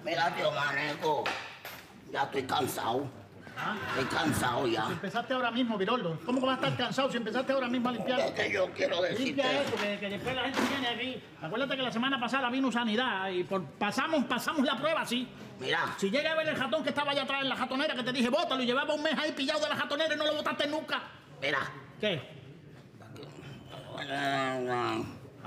Mira, tío Maneco, ya estoy cansado. ¿Ah? Estoy cansado ya. Si empezaste ahora mismo, Viroldo. ¿Cómo que vas a estar cansado si empezaste ahora mismo a limpiar? Es que yo quiero decirte... Limpia eso, que después la gente viene aquí. Acuérdate que la semana pasada vino Sanidad y pasamos la prueba, sí. Mira. Si llega a ver el ratón que estaba allá atrás en la ratonera, que te dije, bótalo, y llevaba un mes ahí pillado de la ratonera y no lo botaste nunca. Mira. ¿Qué? ¿Ah?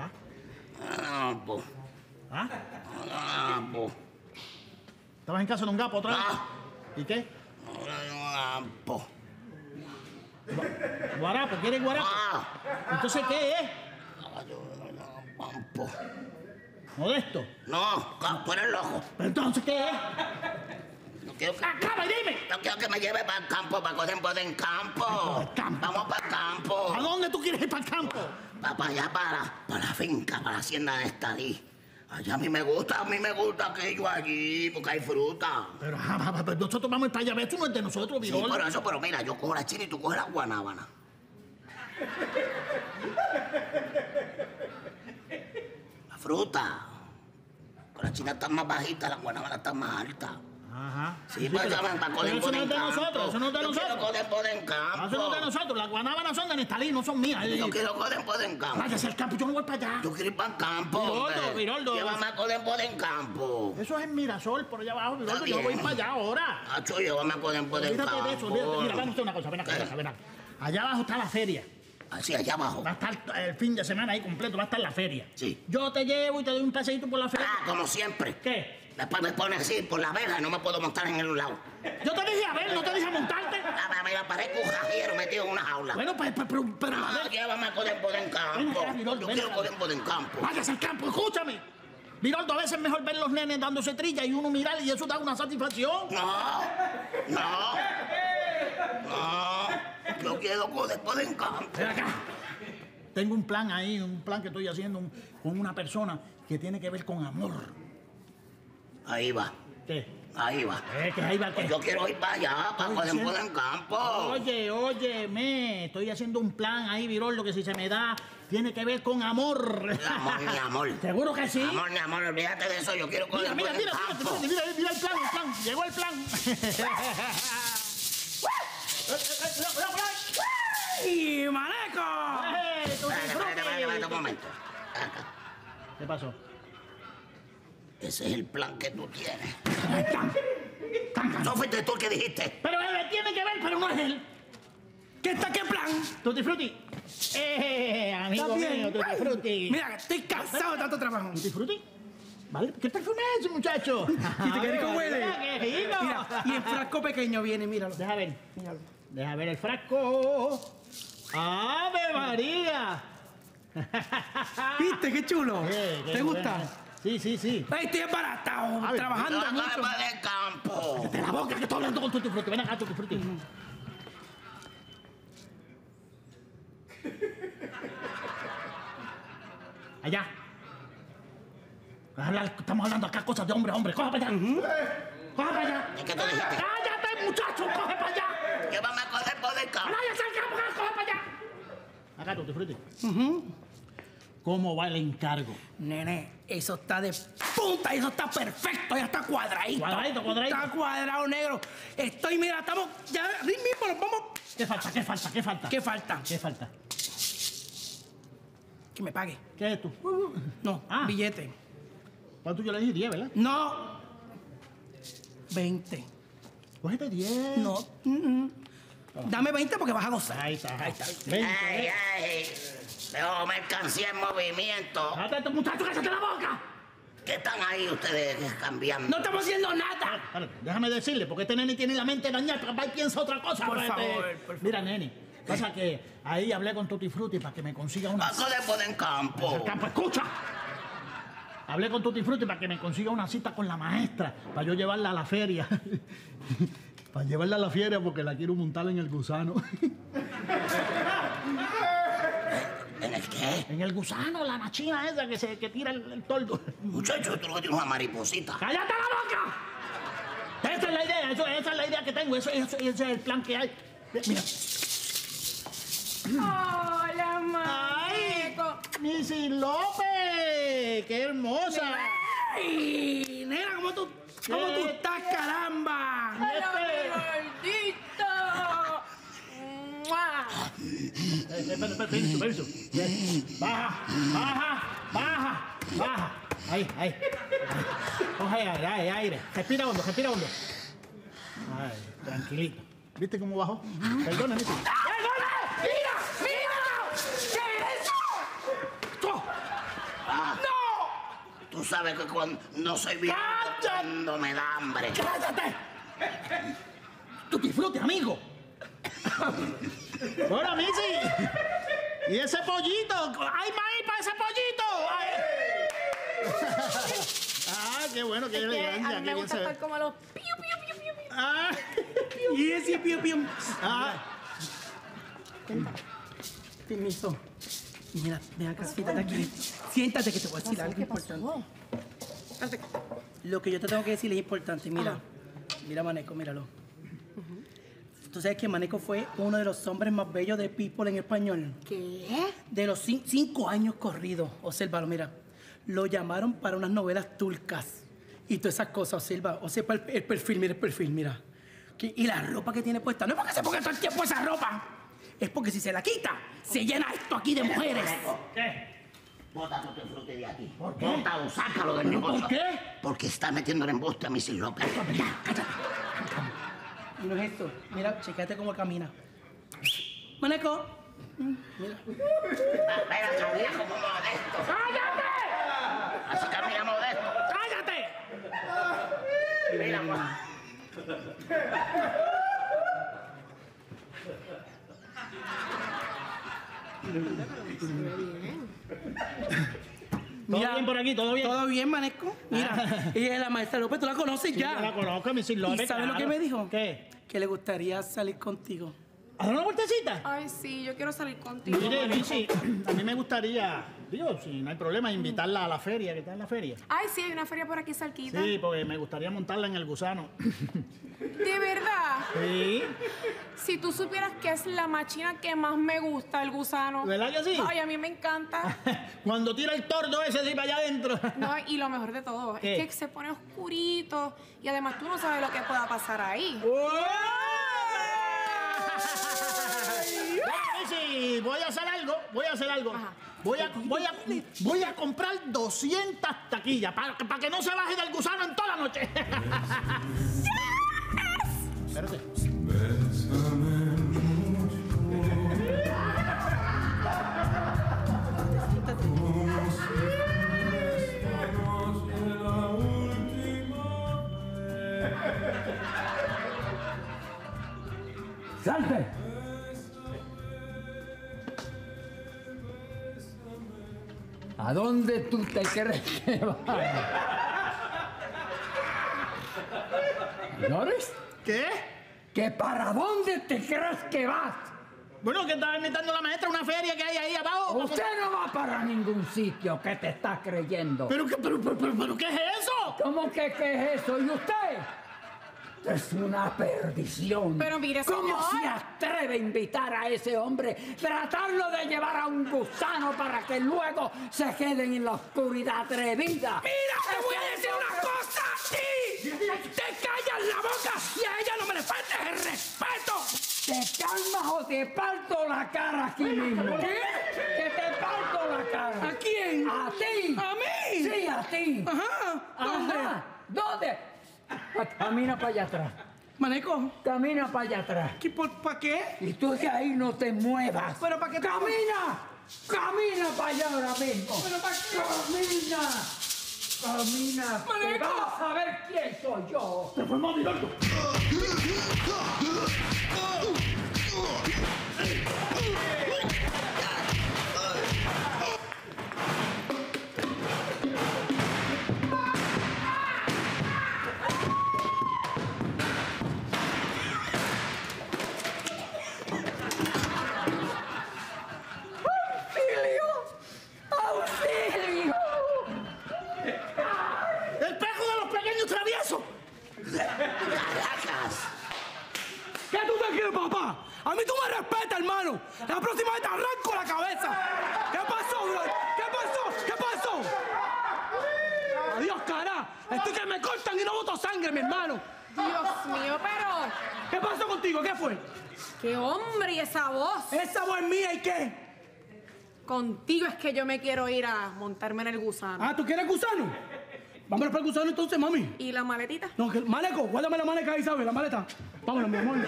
Gapo. ¿Ah? Gapo. ¿Estabas en casa de un gapo otra vez? Ah. ¿Y qué? Gapo. ¿Guarapo? ¿Quieres guarapo? Ah. ¿Entonces qué es? Campo. ¿Modesto? No, tú eres loco. ¿Pero entonces qué es? No quiero que... ¡Acaba y dime! No quiero que me lleve para el campo, para coger poder en campo. Vamos para el campo. ¿A dónde tú quieres ir para el campo? Para allá, para la finca, para la hacienda de Estadí. Allá a mí me gusta aquello allí, porque hay fruta. Pero nosotros vamos a ir para allá. ¿Ves? Tú no es de nosotros, Sí, Virol. por eso, pero mira, yo cojo la china y tú coges la guanábana. La fruta. Con la china está más bajita, la guanábana está más alta. Ajá. Sí, pues ya van para coger eso no es de campo. nosotros, eso no es de Yo quiero nosotros. coger en campo. Eso no es de nosotros. Las guanábanas son de Nestalí, no son mías. Yo quiero coger en campo. Váyase al campo, yo no voy para allá. Yo quiero ir para el campo. Viroldo, Viroldo. Llévame a coger en campo. Eso es en Mirasol, por allá abajo, Viroldo. Está Yo voy bien. para allá ahora. Acho, llévame a coger en Olvídate campo. de eso, olvídate. Mira, vamos a hacer una cosa, ven acá, ¿Qué? ven acá. Allá abajo está la feria. Así, allá abajo. Va a estar el fin de semana ahí completo, va a estar la feria. Sí. Yo te llevo y te doy un paseíto por la feria. Ah, como siempre. ¿Qué? Después me pones así por la verja y no me puedo montar en el lado. Yo te dije a ver, no te dije a montarte. Me parezco un jajero metido en una jaula. Bueno, pero a Ah, ver. llévame a coger en Ven campo. acá, Viroldo, Yo ven quiero acá. coger en campo. Váyase al campo, escúchame. Viroldo, a veces es mejor ver los nenes dándose trilla y uno mirar y eso da una satisfacción. No. Yo quiero coger en campo. Ven acá. Tengo un plan ahí, un plan que estoy haciendo con una persona que tiene que ver con amor. Ahí va. ¿Qué? Ahí va. Que ahí va, ¿qué? Yo quiero ir para allá, para Estoy coger diciendo- en campo. Óyeme, estoy haciendo un plan ahí, Viroldo, que si se me da, tiene que ver con amor. Amor, mi amor. ¿Seguro que sí? Amor, mi amor, olvídate de eso. Yo quiero coger Mira, en campo. mira el plan. Llegó el plan. ¡Y maneco! Espérate un momento. Acá. ¿Qué pasó? Ese es el plan que tú tienes. Tan. ¿No fuiste tú el que dijiste? Pero él tiene que ver, pero no es él. ¿Qué plan? Tutti Frutti. Amigo Está bien. mío, Tutti Frutti. Mira, estoy cansado de tanto trabajo. ¿Tutti Frutti? ¿Vale? ¿Qué perfume es ese, muchacho? ¿Qué rico huele? Qué rico. Mira, y el frasco pequeño viene, míralo. Deja ver. Míralo. Deja ver el frasco. ¡Ave María! ¿Viste qué chulo? Qué ¿Te gusta? bueno. Sí. Ay, estoy embaratado, A ver, trabajando Yo mucho. coger en campo. ¡De la boca que estoy hablando con Tutti Frutti! Ven acá, Tutti Frutti. Allá. Estamos hablando acá cosas de hombre a hombre. ¡Coja para allá! ¡Coja para allá! ¿Y qué tú dijiste? ¡Cállate, muchacho! ¡Coge para allá! Llévame a coger en campo. ¡Váyase al campo! ¡Coge para allá! Acá, Tutti Frutti. ¿Cómo va el encargo? Nene, eso está de punta, eso está perfecto, ya está cuadradito. Cuadradito. Está cuadrado, negro. Mira, estamos, ya mismo nos vamos. ¿Qué falta? ¿Qué falta? ¿Qué falta? Que me pague. ¿Qué es tú? No, Ah. billete. ¿Cuánto yo le dije? 10, ¿verdad? No. 20. Cógete 10. No. Dame 20 porque vas a gozar. Ahí está. 20. Ey. Veo mercancía en movimiento. ¡Cállate, muchacho, cállate la boca! ¿Qué están ahí ustedes cambiando? No estamos haciendo nada. Espérate, déjame decirle, porque este nene tiene la mente dañada, papá y piensa otra cosa. Por Espérate. favor, por favor. Mira, nene, pasa que ahí hablé con Tutti Frutti para que me consiga una... A coger en campo. ¡Campo, escucha! Hablé con Tutti Frutti para que me consiga una cita con la maestra, para yo llevarla a la feria. Para llevarla a la feria porque la quiero montar en el gusano. ¿En el qué? En el gusano, la machina esa que tira el toldo. Muchacho, tú lo que tienes una mariposita. ¡Cállate la boca! Esa es la idea, esa es la idea que tengo, ese es el plan que hay. Mira. Hola, ¡Ay! Maneco. ¡Missy López! ¡Qué hermosa! ¡Ay! Nena, ¿cómo tú? ¿Cómo tú estás, caramba? ¡Gordito! ¡Mua! Permiso. Baja. Ahí. Coge aire. Respira hondo. Ay, tranquilito. ¿Viste cómo bajó? Perdona, Missy. ¡Mira! ¿Qué es eso? Tú sabes que cuando no soy bien, cuando me da hambre. ¡Cállate! Tutti Frutti, amigo. Bueno, Missy. ¿Y ese pollito? ¡Hay maíz para ese pollito! Qué bueno, qué elegancia. A mí me gusta estar como los piu. Y ese piu. Ah. Permiso. Mira, ven acá, siéntate aquí. Siéntate que te voy a decir algo importante. Siéntate. Lo que yo te tengo que decir es importante. Mira, Maneco, míralo. Tú sabes que Maneco fue uno de los hombres más bellos de People en español. ¿Qué? De los 5 años corridos. Obsérvalo, mira. Lo llamaron para unas novelas turcas. Y todas esas cosas, observa el perfil, mira. Y la ropa que tiene puesta, no es porque se ponga todo el tiempo esa ropa. Es porque si se la quita, se llena esto aquí de mujeres. ¿Qué? Bota Tutti Frutti de aquí. ¿Por qué? Bótalo, sácalo del negocio. ¿Por qué? Porque está metiendo en embuste a Missy López. Cállate. Y no es esto. Mira, chécate cómo camina. Maneco. Mira. Ven acá, viejo, como modesto. ¡Cállate! Así camina modesto. ¡Cállate! Mira, pues. ¿Todo bien por aquí? ¿Todo bien? ¿Todo bien, Maneco? Mira, ella es la maestra López, tú la conoces ya. Yo la conozco, Missy López. ¿Y sabes lo que me dijo? ¿Qué? Que le gustaría salir contigo. ¿A dar una vueltecita? Ay, sí, yo quiero salir contigo. Mire, Missy, a mí me gustaría, digo, si no hay problema, invitarla a la feria, que está en la feria. Ay, sí, hay una feria por aquí cerquita. Sí, porque me gustaría montarla en el gusano. ¿De verdad? Sí. Si tú supieras que es la machina que más me gusta, el gusano. ¿Verdad que sí? Ay, a mí me encanta. Cuando tira el tordo ese sí para allá adentro. No, y lo mejor de todo ¿Qué? es que se pone oscurito y además tú no sabes lo que pueda pasar ahí. Bueno, Missy, voy a hacer algo. Ajá. Voy a comprar 200 taquillas para que no se baje del gusano en toda la noche. Espérate. ¡Salte! ¿A dónde tú te crees que vas? ¿Señores? ¿Qué? ¿Que para dónde te crees que vas? Bueno, que estaba invitando la maestra a una feria que hay ahí abajo. Usted no va para ningún sitio, ¿qué te estás creyendo? ¿Pero qué es eso? ¿Cómo que qué es eso? ¿Y usted? Es una perdición. Pero mire, ¿Cómo señor. se atreve a invitar a ese hombre, tratarlo de llevar a un gusano para que luego se queden en la oscuridad atrevida? ¡Mira, te voy a decir una cosa a ti! ¡Te callas la boca y a ella no me le faltes el respeto! ¿Te calmas o te parto la cara aquí mismo? ¿Qué? ¡Que te parto la cara! ¿A quién? ¡A ti! ¿A mí? Sí, a ti. Ajá. ¿Dónde? Ajá. ¿Dónde? Camina para allá atrás. Maneco, Camina para allá atrás. ¿para qué? Y tú de ahí no te muevas. ¿Pero para qué te- ¡Camina! ¡Camina para allá ahora mismo! ¿Pero para qué? ¡Camina! ¡Camina! que ¡Maneco! vas a ver quién soy yo! ¡Se fue el móvil, loco! ¡Auxilio! ¡El pejo de los pequeños traviesos! ¡Caracas! ¿Qué tú te quieres, papá? A mí tú me respetas, hermano. La próxima vez te arranco la cabeza. ¿Qué pasó, bro? ¿Qué pasó? ¿Qué pasó? Adiós, cara. Estoy que me cortan y no boto sangre, mi hermano. Dios mío, pero... ¿Qué pasó contigo? ¿Qué fue? ¡Qué hombre! ¿Y esa voz? Esa voz es mía, ¿y qué? Contigo es que yo me quiero ir a montarme en el gusano. Ah, ¿tú quieres gusano? Vámonos para el gusano entonces, mami. ¿Y la maletita? No, que maleco, guárdame la maleta ahí, ¿sabes? La maleta. Vámonos, mi amor.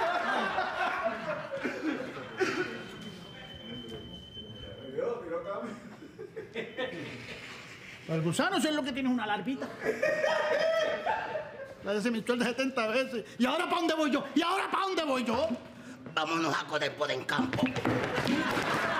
El gusano eso es lo que tiene una larvita. La desemitió de 70 veces. ¿Y ahora para dónde voy yo? ¿Y ahora para dónde voy yo? Vámonos a Codepo en campo.